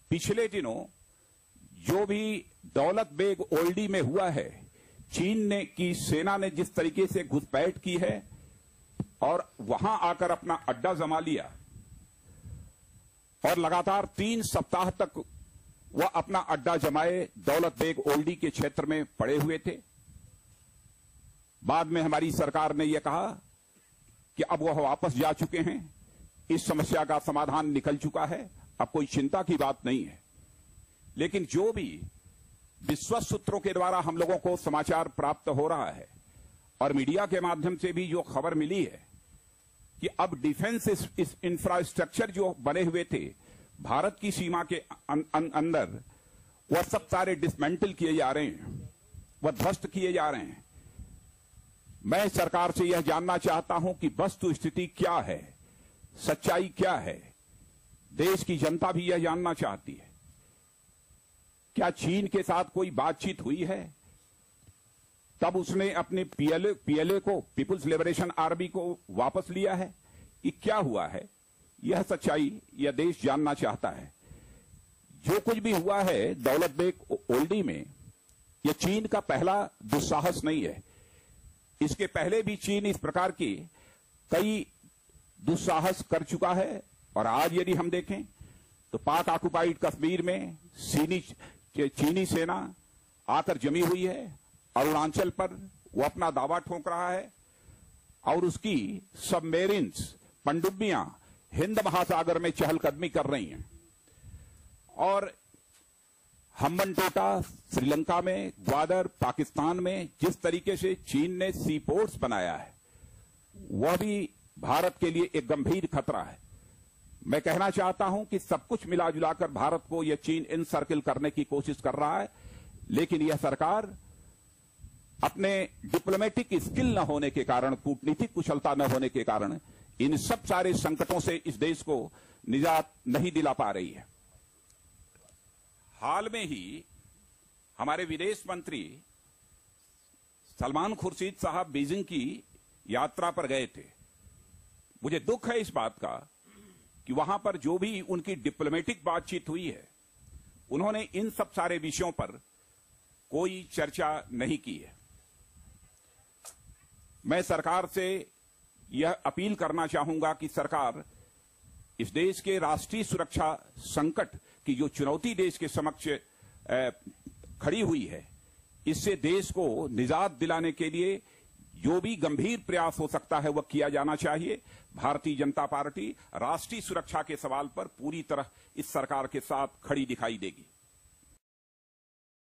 पिछले दिनों जो भी दौलत बेग ओल्डी में हुआ है, चीन की सेना ने जिस तरीके से घुसपैठ की है और वहां आकर अपना अड्डा जमा लिया और लगातार 3 सप्ताह तक वह अपना अड्डा जमाए दौलत बेग ओल्डी के क्षेत्र में पड़े हुए थे। बाद में हमारी सरकार ने यह कहा कि अब वह वापस जा चुके हैं, इस समस्या का समाधान निकल चुका है, अब कोई चिंता की बात नहीं है। लेकिन जो भी विश्वस्त सूत्रों के द्वारा हम लोगों को समाचार प्राप्त हो रहा है और मीडिया के माध्यम से भी जो खबर मिली है कि अब डिफेंस इस इंफ्रास्ट्रक्चर जो बने हुए थे भारत की सीमा के अंदर, वह सब सारे डिसमेंटल किए जा रहे हैं, वह ध्वस्त किए जा रहे हैं। मैं सरकार से यह जानना चाहता हूं कि वस्तु स्थिति क्या है, सच्चाई क्या है। देश की जनता भी यह जानना चाहती है। क्या चीन के साथ कोई बातचीत हुई है? तब उसने अपने पीएलए को, पीपुल्स लिबरेशन आर्मी को वापस लिया है कि क्या हुआ है? यह सच्चाई यह देश जानना चाहता है। जो कुछ भी हुआ है दौलत बेग ओल्डी में, यह चीन का पहला दुस्साहस नहीं है। इसके पहले भी चीन इस प्रकार की कई दुस्साहस कर चुका है। और आज यदि हम देखें तो पाक ऑक्युपाइड कश्मीर में चीनी सेना आकर जमी हुई है, अरुणाचल पर वो अपना दावा ठोक रहा है और उसकी सबमेरिन्स, पनडुब्बियां हिंद महासागर में चहलकदमी कर रही हैं। और हम्बनटोटा श्रीलंका में, ग्वादर पाकिस्तान में जिस तरीके से चीन ने सी पोर्ट्स बनाया है, वह भी भारत के लिए एक गंभीर खतरा है। मैं कहना चाहता हूं कि सब कुछ मिला जुलाकर भारत को यह चीन इनसर्किल करने की कोशिश कर रहा है, लेकिन यह सरकार अपने डिप्लोमेटिक स्किल न होने के कारण, कूटनीतिक कुशलता न होने के कारण इन सब सारे संकटों से इस देश को निजात नहीं दिला पा रही है। हाल में ही हमारे विदेश मंत्री सलमान खुर्शीद साहब बीजिंग की यात्रा पर गए थे। मुझे दुख है इस बात का कि वहां पर जो भी उनकी डिप्लोमेटिक बातचीत हुई है, उन्होंने इन सब सारे विषयों पर कोई चर्चा नहीं की है। मैं सरकार से यह अपील करना चाहूंगा कि सरकार इस देश के राष्ट्रीय सुरक्षा संकट की जो चुनौती देश के समक्ष खड़ी हुई है, इससे देश को निजात दिलाने के लिए जो भी गंभीर प्रयास हो सकता है वह किया जाना चाहिए। भारतीय जनता पार्टी राष्ट्रीय सुरक्षा के सवाल पर पूरी तरह इस सरकार के साथ खड़ी दिखाई देगी।